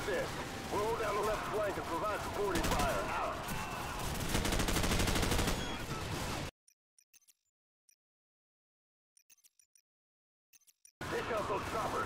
assist. We'll hold down the left flank and provide supporting fire. Out. Pick up those choppers.